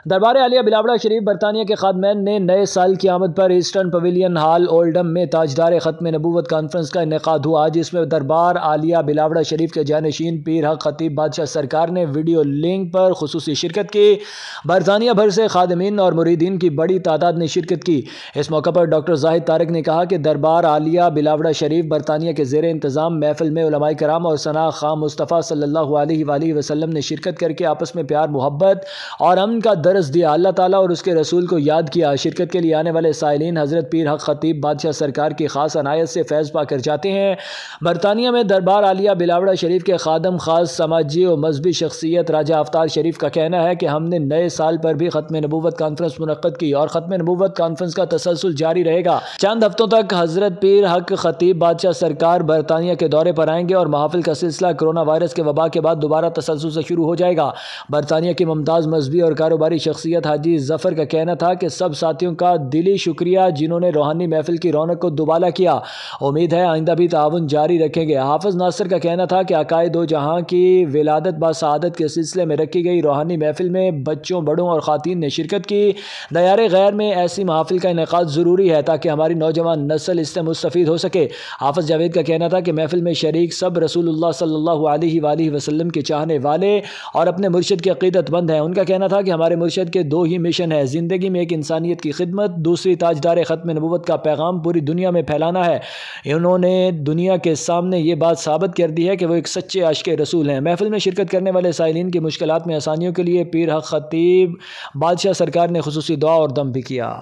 दरबार आलिया बिलावड़ा शरीफ बरतानिया के खादमैन ने नए साल की आमद पर ईस्टर्न पवेलियन हॉल ओल्डम में ताजदार ख़त्म नबूवत कॉन्फ्रेंस का इनेकाद हुआ, जिसमें दरबार आलिया बिलावड़ा शरीफ के जानशीन पीर हक खतीब बादशाह सरकार ने वीडियो लिंक पर खुसूसी शिरकत की। बरतानिया भर से खादमीन और मुरीदीन की बड़ी तादाद ने शिरकत की। इस मौका पर डॉक्टर जाहिद तारिक ने कहा कि दरबार आलिया बिलावड़ा शरीफ बरतानिया के ज़ेर इंतज़ाम महफिल में उलमाए कराम और सना खां मुस्तफ़ा सल्लल्लाहु अलैहि वसल्लम ने शिरकत करके आपस में प्यार मोहब्बत और अमन का दरस दिया, अल्लाह ताला और उसके रसूल को याद किया। शिरकत के लिए आने वाले साइलिन हज़रत पीर हक खतीब बादशाह सरकार की खास अनायत से फैज़ पा कर जाते हैं। बरतानिया में दरबार आलिया बिलावड़ा शरीफ के खादम खास समाजी और मजहबी शख्सियत राजा अफ्तार शरीफ का कहना है कि हमने नए साल पर भी ख़त्म नबूवत कॉन्फ्रेंस मुनक्कद की और ख़त्म नबूवत कॉन्फ्रेंस का तसलसल जारी रहेगा। चंद हफ्तों तक हज़रत पीर हक खतीब बादशाह सरकार बरतानिया के दौरे पर आएंगे और महफिल का सिलसिला कोरोना वायरस के वबा के बाद दोबारा तसलसल से शुरू हो जाएगा। बरतानिया की मुमताज़ मजहबी और कारोबारी शख्सियत हाजी जफ़र का कहना था कि सब साथियों का दिली शुक्रिया जिन्होंने रूहानी महफिल की रौनक को दुबाला किया। उम्मीद है आइंदा भी ताउन जारी रखेंगे। हाफिज नासिर का कहना था कि आकाए दो जहां की विलादत बासआदत के सिलसिले में रखी गई रूहानी महफिल में बच्चों बड़ों और ख़ातीन ने शिरकत की। दयारे गैर में ऐसी महफिल का इनेकाद ज़रूरी है ताकि हमारी नौजवान नस्ल इससे मुस्तफ़ीद हो सके। हाफिज जावेद का कहना था कि महफिल में शरीक सब रसूलुल्लाह सल्लल्लाहु अलैहि वसल्लम के चाहने वाले और अपने मुर्शिद के अक़ीदतमंद हैं। उनका कहना था कि हमारे मुर्शिद के दो ही मिशन है, ज़िंदगी में एक इंसानियत की खिदमत, दूसरी ताजदार ख़त्म नबूवत का पैगाम पूरी दुनिया में फैलाना है। इन्होंने दुनिया के सामने ये बात साबित कर दी है कि वो एक सच्चे आशिक़े रसूल हैं। महफिल में शिरकत करने वाले साइलिन की मुश्किलात में आसानियों के लिए पीर हक खतीब बादशाह सरकार ने खुसूसी दुआ और दम भी किया।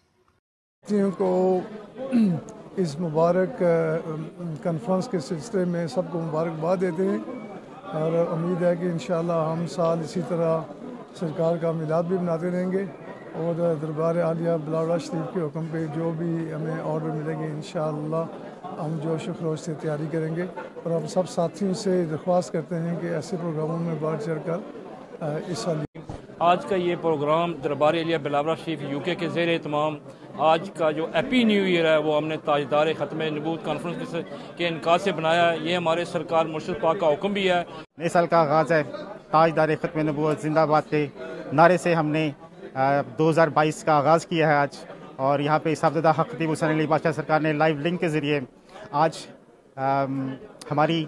को इस मुबारक कॉन्फ्रेंस के सिलसिले में सबको मुबारकबाद देते हैं और उम्मीद है कि इंशाअल्लाह हम साल इसी तरह सरकार का मिलाद भी मनाते रहेंगे और दरबार आलिया बिलावड़ा शरीफ के हुक्म पे जो भी हमें ऑर्डर मिलेंगे इंशाअल्लाह हम जोश खरोश से तैयारी करेंगे। और हम सब साथियों से दरख्वास्त करते हैं कि ऐसे प्रोग्रामों में बढ़ चढ़ कर हिस्सा लिया। आज का ये प्रोग्राम दरबार आलिया बिलावड़ा शरीफ यूके के ज़ेर एहतमाम आज का जो हैप्पी न्यू ईयर है वो हमने ताजदार ख़त्म नबूवत कॉन्फ्रेंस के इनका से बनाया है। ये हमारे सरकार मुर्शिद पाक का हुक्म भी है। नए साल का आगाज़ है ताजदार ख़त्म नबूवत जिंदाबाद के नारे से हमने 2022 का आगाज़ किया है आज। और यहाँ पे साहबजादा हक खतीब हुसैन अली बादशाह सरकार ने लाइव लिंक के ज़रिए आज हमारी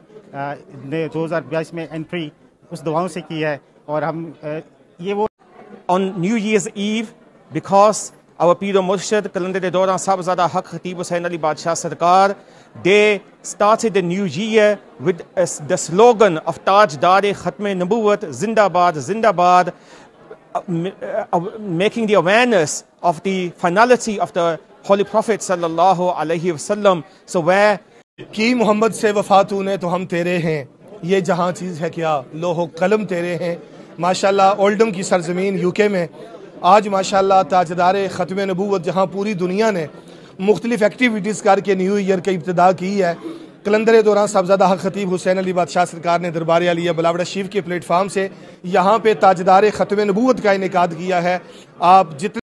2022 में एंट्री उस दुआओं से की है। और हम ये वो On New Year's Eve, because our Pir Murshid Kalandar Dauran Sahibzada Haq Khatib Hussain Ali Badshah Sarkar, they started the new year with the slogan of Tajdar Khatme Nabuwat Zindabad Zindabad, making the awareness of the finality of the Holy Prophet Sallallahu Alaihi Wasallam. So where की मोहम्मद से वफा तूने तो हम तेरे हैं, ये जहाँ चीज़ है क्या लोहो कलम तेरे हैं। माशाल्लाह ओल्डम की सरजमीन यूके में आज माशाल्लाह ताजदार ख़त्म नबूवत जहाँ पूरी दुनिया ने मुख्तलिफ एक्टिविटीज़ करके न्यू ईयर की इब्तिदा की है। कलंदर दौरान साहबजादा हक खतीब हुसैन अली बादशाह सरकार ने दरबार आलिया बिलावड़ा शरीफ के प्लेटफार्म से यहाँ पे ताजदार ख़त्म नबूवत का इनेकाद किया है। आप जितने